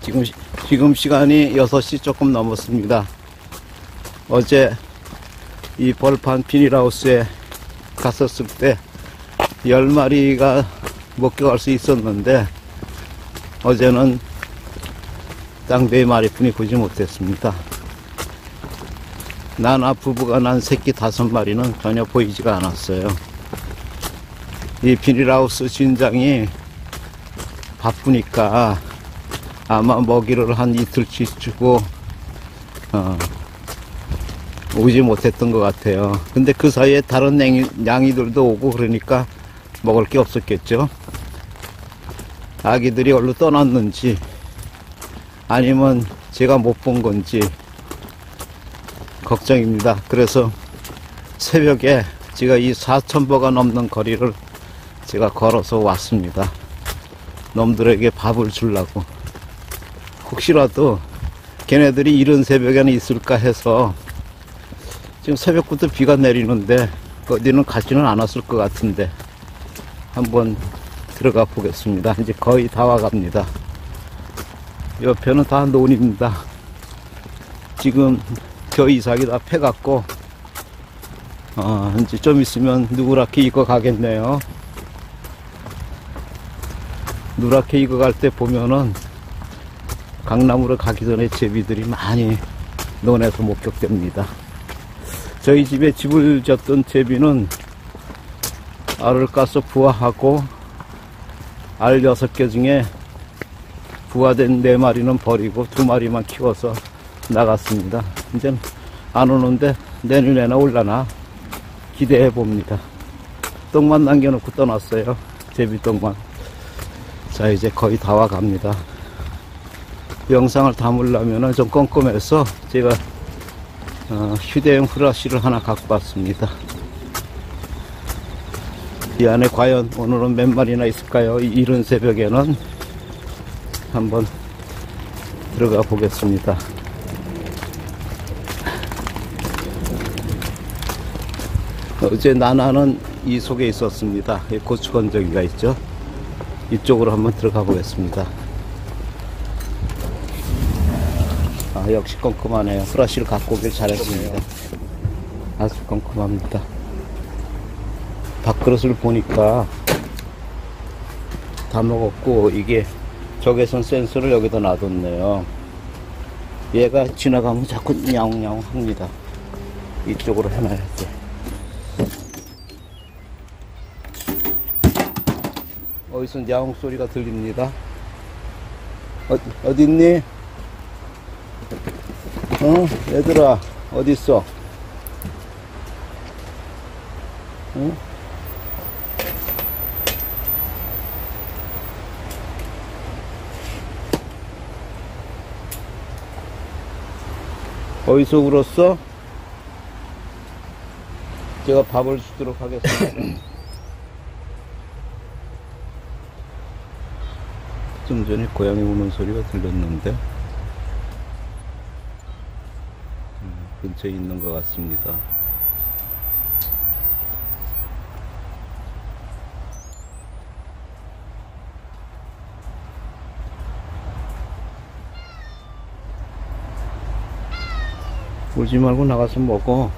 지금 시간이 6시 조금 넘었습니다. 어제 이 벌판 비닐하우스에 갔었을 때 10마리가 목격할 수 있었는데 어제는 딱 4마리뿐이 보지 못했습니다. 나나 부부가 난 새끼 5마리는 전혀 보이지가 않았어요. 이 비닐하우스 주인장이 바쁘니까 아마 먹이를 한 이틀씩 주고 오지 못했던 것 같아요. 근데 그 사이에 다른 냥이들도 오고 그러니까 먹을 게 없었겠죠. 아기들이 얼른 떠났는지 아니면 제가 못 본 건지 걱정입니다. 그래서 새벽에 제가 이 4,000보가 넘는 거리를 제가 걸어서 왔습니다. 놈들에게 밥을 주려고. 혹시라도 걔네들이 이른 새벽에는 있을까 해서 지금 새벽부터 비가 내리는데 어디는 가지는 않았을 것 같은데 한번 들어가 보겠습니다. 이제 거의 다 와갑니다. 옆에는 다 논입니다. 지금 겨 이삭이 다 패갖고 이제 좀 있으면 누렇게 익어 가겠네요. 누렇게 익어 갈 때 보면은 강남으로 가기 전에 제비들이 많이 논에서 목격됩니다. 저희 집에 집을 졌던 제비는 알을 까서 부화하고 알 6개 중에 부화된 4마리는 버리고 2마리만 키워서 나갔습니다. 이제는 안 오는데 내년에나 올라나 기대해 봅니다. 똥만 남겨놓고 떠났어요. 제비똥만. 자, 이제 거의 다 와갑니다. 영상을 담으려면 좀 꼼꼼해서 제가 휴대용 후라시를 하나 갖고 왔습니다. 이 안에 과연 오늘은 몇 마리나 있을까요? 이른 새벽에는 한번 들어가 보겠습니다. 어제 나나는 이 속에 있었습니다. 고추 건더기가 있죠. 이쪽으로 한번 들어가 보겠습니다. 역시 꼼꼼하네요. 후라시를 갖고 오길 잘했습니다. 아주 꼼꼼합니다. 밥그릇을 보니까 다 먹었고 이게 적외선 센서를 여기다 놔뒀네요. 얘가 지나가면 자꾸 야옹야옹 합니다. 이쪽으로 해놔야지. 어디서 야옹 소리가 들립니다. 어디 있니? 얘들아, 어딨어? 응? 어디서 울었어? 제가 밥을 주도록 하겠습니다. 좀 전에 고양이 우는 소리가 들렸는데 근처에 있는 것 같습니다. 울지 말고 나가서 먹어.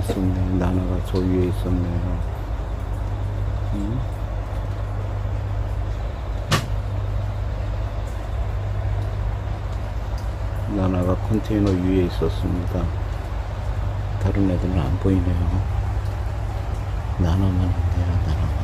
있었네. 나나가 저 위에 있었네요. 나나가 컨테이너 위에 있었습니다. 다른 애들은 안 보이네요. 나나만 있네요, 나나만.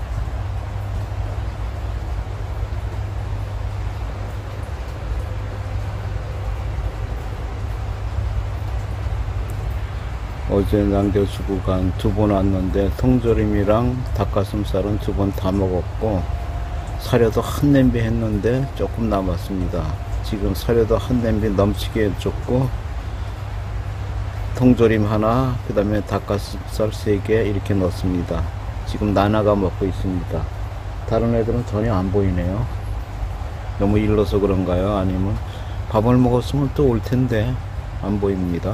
어제 남겨주고 간 2번 왔는데 통조림이랑 닭가슴살은 2번 다 먹었고 사료도 한 냄비 했는데 조금 남았습니다. 지금 사료도 한 냄비 넘치게 줬고 통조림 하나, 그 다음에 닭가슴살 3개 이렇게 넣습니다. 지금 나나가 먹고 있습니다. 다른 애들은 전혀 안 보이네요. 너무 일러서 그런가요? 아니면 밥을 먹었으면 또 올 텐데 안 보입니다.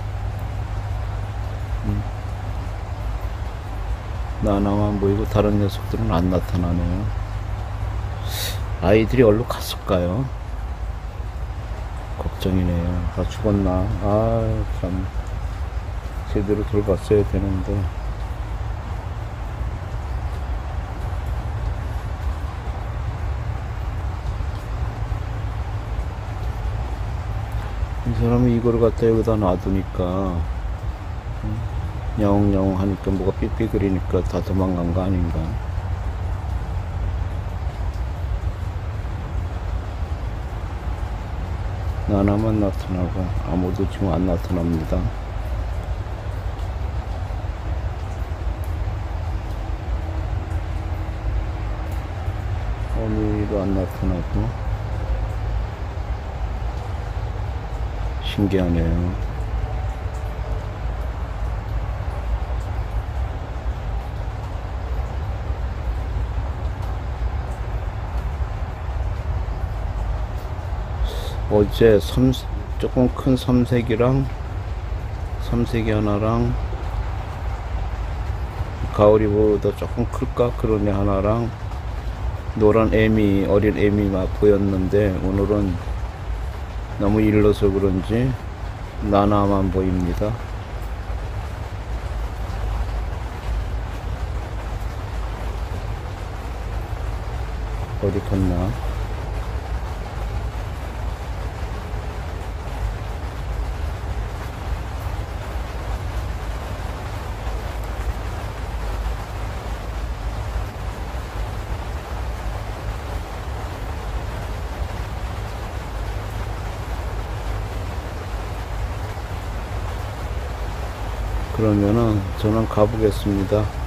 나나만 보이고 다른 녀석들은 안 나타나네요. 아이들이 얼른 갔을까요? 걱정이네요. 다 죽었나? 아, 참. 제대로 돌봤어야 되는데. 이 사람이 이거를 갖다 여기다 놔두니까 영영 하니까 뭐가 삐삐거리니까 다 도망간 거 아닌가. 나나만 나타나고 아무도 지금 안 나타납니다. 어미도 안 나타나고 신기하네요. 어제 조금 큰 삼색이 하나랑 가오리보다 조금 클까 그런 애 하나랑 노란 어린 애미 막 보였는데 오늘은 너무 일러서 그런지 나나만 보입니다. 어디 갔나? 그러면은 저는 가보겠습니다.